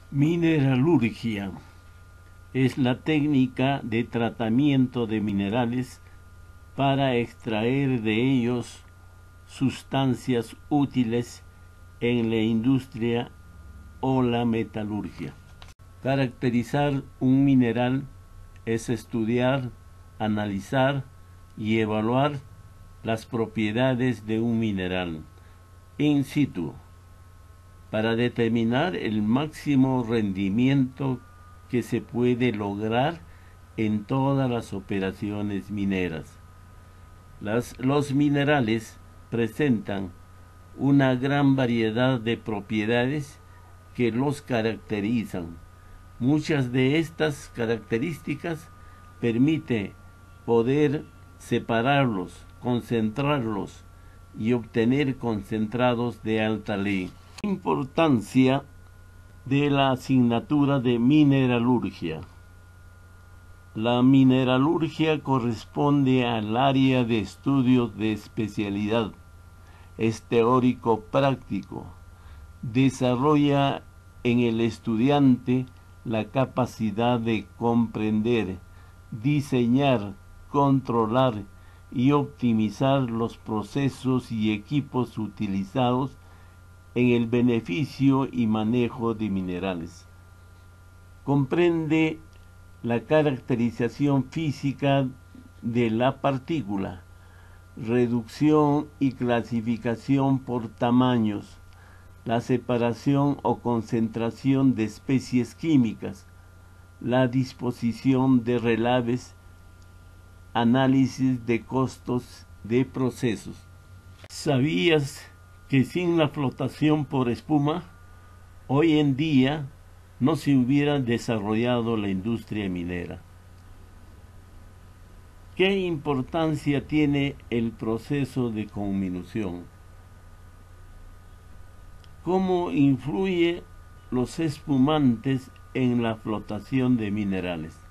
Mineralurgia es la técnica de tratamiento de minerales para extraer de ellos sustancias útiles en la industria o la metalurgia. Caracterizar un mineral es estudiar, analizar y evaluar las propiedades de un mineral in situ para determinar el máximo rendimiento que se puede lograr en todas las operaciones mineras. Los minerales presentan una gran variedad de propiedades que los caracterizan. Muchas de estas características permiten poder separarlos, concentrarlos y obtener concentrados de alta ley. Importancia de la asignatura de mineralurgia. La mineralurgia corresponde al área de estudios de especialidad. Es teórico práctico. Desarrolla en el estudiante la capacidad de comprender, diseñar, controlar y optimizar los procesos y equipos utilizados en el beneficio y manejo de minerales. Comprende la caracterización física de la partícula, reducción y clasificación por tamaños, la separación o concentración de especies químicas, la disposición de relaves, análisis de costos de procesos. ¿Sabías que sin la flotación por espuma, hoy en día no se hubiera desarrollado la industria minera? ¿Qué importancia tiene el proceso de conminución? ¿Cómo influyen los espumantes en la flotación de minerales?